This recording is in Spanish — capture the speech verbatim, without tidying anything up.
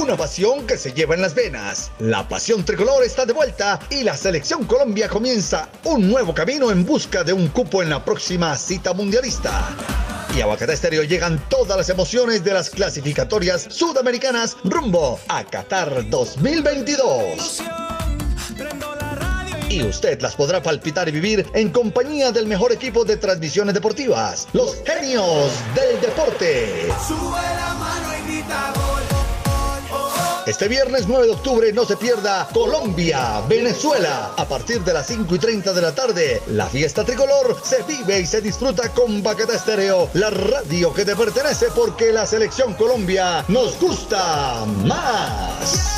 una pasión que se lleva en las venas. La pasión tricolor está de vuelta y la Selección Colombia comienza un nuevo camino en busca de un cupo en la próxima cita mundialista. Y a Bacatá Estéreo llegan todas las emociones de las clasificatorias sudamericanas rumbo a Qatar dos mil veintidós. Y usted las podrá palpitar y vivir en compañía del mejor equipo de transmisiones deportivas, los genios del deporte. Sube la mano y grita gol. Este viernes nueve de octubre no se pierda Colombia, Venezuela. A partir de las cinco y treinta de la tarde, la fiesta tricolor se vive y se disfruta con Bacatá Estéreo, la radio que te pertenece porque la Selección Colombia nos gusta más.